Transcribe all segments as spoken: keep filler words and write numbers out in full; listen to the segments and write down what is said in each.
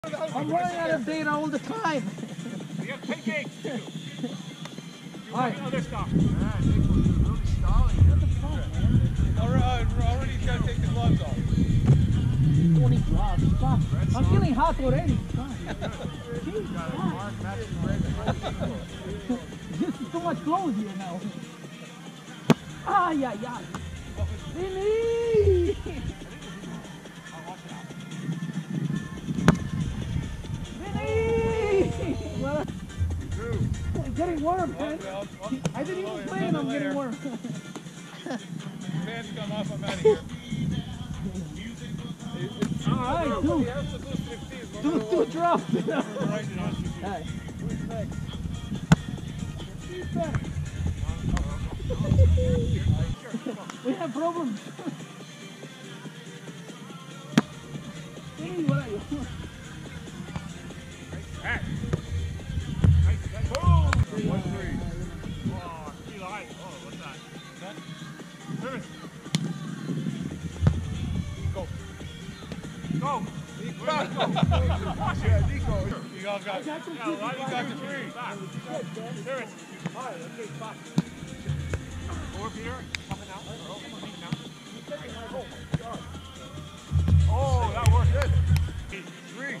I'm running out of data all the time. We have ten games to do. You All want right. other stuff. Yeah, Nico, you're really stalling. What the fuck, man? Already, already he's got to take the gloves off. twenty gloves. Fuck. I'm feeling hot already. Fuck. You got a mark matching red and This is too much clothes here now. Ah, yeah, yeah. Vinny! Vinny! Well, it's getting warm, man. I didn't even play and I'm getting warm. Fans come off, I'm out of here. Alright, two. Two, two drops. Hey. Who's next? Who's next? We have problems. Hey, what are you? Hey. Boom! One three. Oh, three line. Oh, what's that? That? Service. Go. Go. Nico. Yeah, Nico. You guys got, got some yeah, you got the three. Back. Service. All right, okay, back. Over, Peter. Coming out. Earl, coming now. Oh, that worked good. Three.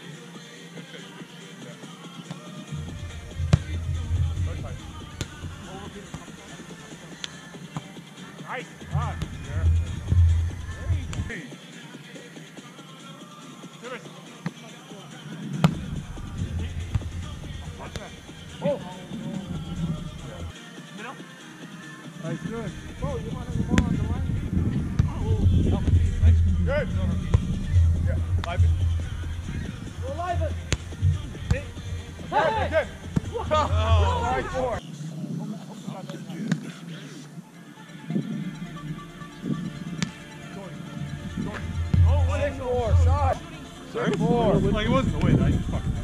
Nice. Ah, there. Three. Service. Oh. Middle. Nice, good. Oh, you want to go on the line? Oh, nice. Good. Yeah, Lyban. Go Lyban. Hey. Hey. Good. Oh, right four. Oh, Six four, shot. Six four. Like it wasn't the win. I just fucking.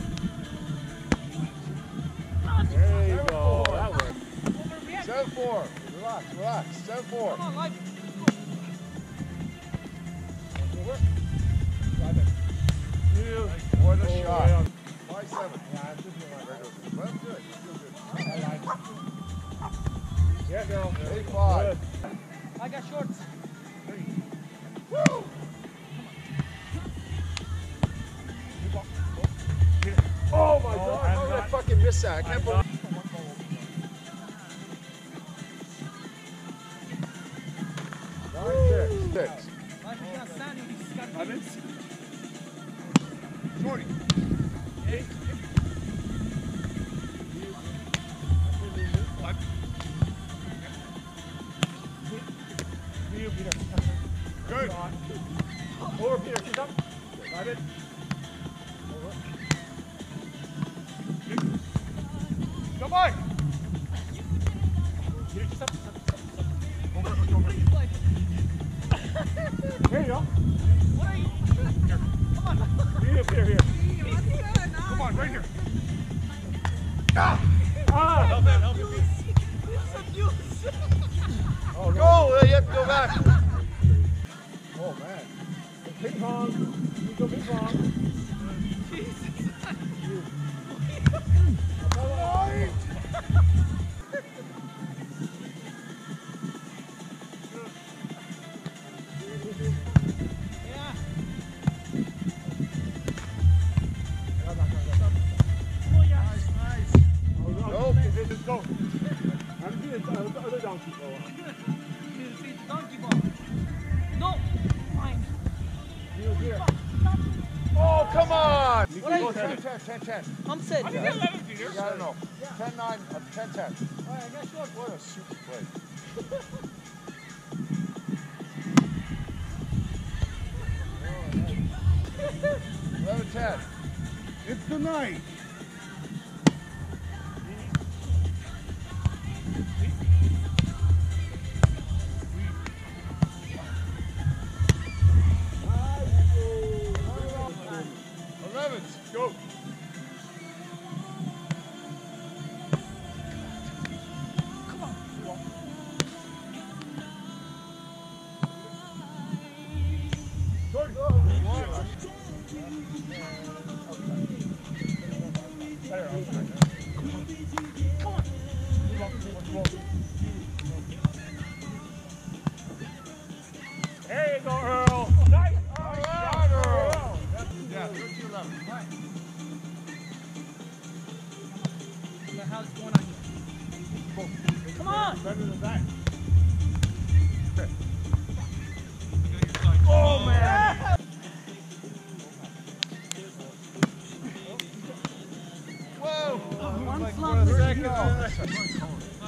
There you go. That worked. Seven four. Relax, relax. Seven four. Come on, Lyban. What a shot. Five seven. Yeah, I should be like that. Well, good. Still good. Yeah, girl. Eight five. I got shorts. Woo! Oh my God! How did I fucking miss that? I can't believe. Nine six. Six. Lyban can't stand it. He's got problems. Shorty. Eight. Good. Over, Peter. Keep up. Got it. Over. Come on. Peter, just up. Over, over. There you go. What are you? Here. Come on. Here, here, here. Come on, right here. Ah! Ah! Help it, help it. Oh, go! Uh, you have to go back. Oh man. Ping pong. Nico, ping pong. Yeah. Nice, nice. Nope. Just go. I'm doing the other donkey ball. See the donkey ball. No. Fine. Here, here. Oh, come on! What are you? ten ten, ten ten. I'm set. I didn't get eleven, Peter. You gotta know. ten nine, uh, ten ten. All right, I got shorts. What a super play. eleven ten. It's the night. elevens. Go. Come on. Jordan. One. There you go, Earl. Nice. All right, Earl. Yeah, thirteen eleven. What the hell's going on here? Come on! Better than that. Oh, man. Whoa! One Like slump for a is- second.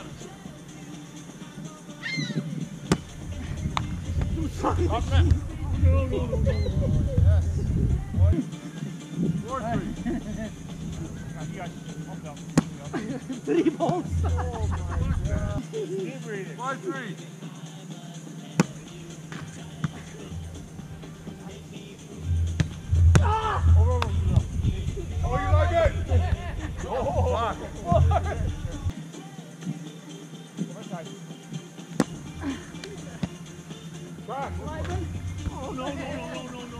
Up man. No, no, no, no. Yes. One, four, three. You guys, pump up. Three balls. Oh my God. Keep breathing. Five, three. Over, over, over. Oh, you like it? Oh, fuck. Right side. Back. Oh, no, no, no, no, no, no.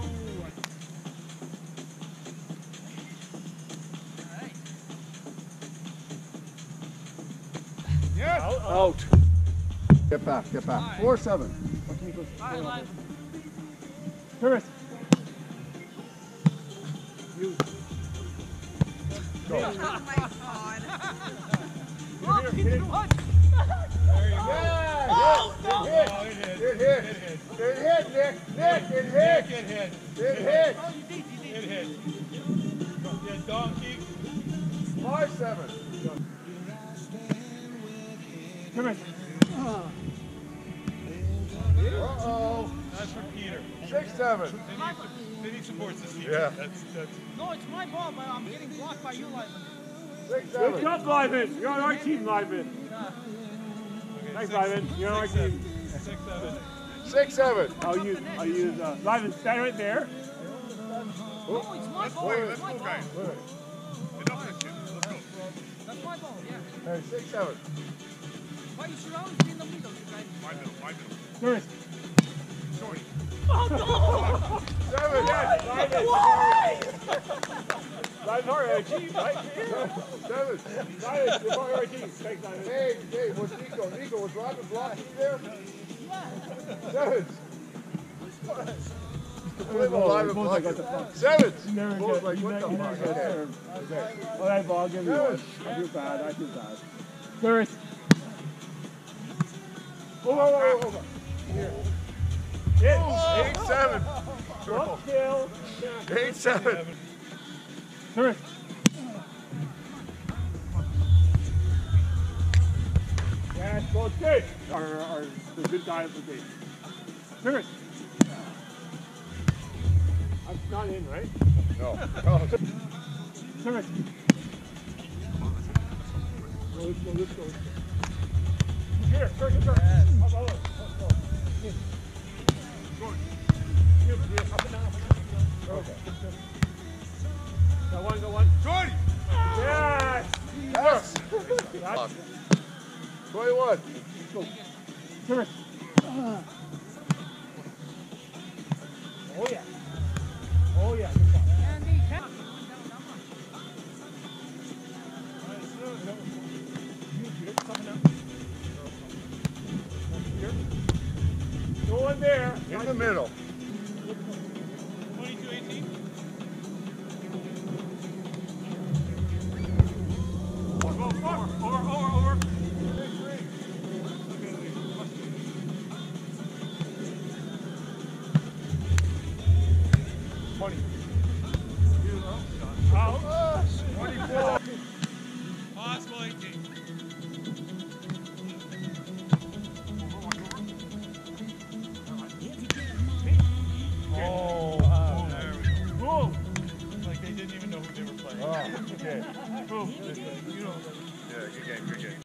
Yes. Out, out. Out. Get back, get back. Four, seven. Watch Nico's. Alright, Lyban. Tourist. You. Go. Oh my god. Look, Look, he he did did what? There you go. Yeah, Oh, hit, no. hit, Oh, it hit. it hit, It hit. it hit, Nick, Nick, it Nick, hit, it hit. it hit. Oh, you did, you did. It hit. Yeah, donkey. Five, seven. Tourist. Uh-oh. That's for Peter. Six, seven. Vinny, Vinny supports this team. Yeah. That's, that's, No, it's my ball, but I'm getting blocked by you, Lyban. Six, Good seven. job, Lyban. You're on our team, Lyban. Yeah. okay, Thanks, six- Lyban. You're on our six, seven. team. Six, seven. Six, seven. I'll use, I'll use, uh, Lyban, stand right there. No, it's my ball. wait, It's let's my go, ball. guys. Enough of this shit. Let's go. That's my ball, yeah. Hey, six, seven. Why you should always be in the middle, you guys? My middle, my middle. Tourist. Shorty. Oh, no! Seven. Yes, Lyban. Why? Lyban's part of our team, right? Seven. Lyban, you're part of our team. Thanks, Lyban. Hey, hey, was Nico, Nico, was Robin blocking you there? Yeah. Sevens. Both Robin like blocking. what the fuck. Sevens. You never Both get, like, you what never, the you never fuck? get Okay. served. Okay. All right, ball, I'll give you one. I feel bad, I feel bad. Tourist. Oh, oh, oh, oh. Here. Hit. Eight, seven. One kill. Eight, seven. Tourist. Yes, both good. Are, are the good guy of the game. Tourist. I'm not in, right? No. Oh. Tourist. Go, let's go, let's go. Here, turn, turn, turn. Up, up, up, up, up. Here. Here, here, up and down, up and down. Okay. Go one, go one. Shorty. Yes! Yes. That's twenty-one. go. Tourist. Oh yeah. Oh yeah. Good shot. Andy, count. No one there. In the middle. twenty-two eighteen. Over, over, over, over. Twenty. Out. Twenty-four. Possible eighteen. Oh. There we go. Boom. Like they didn't even know who they were playing. Oh, okay. Boom. You know. Yeah, good game, good game.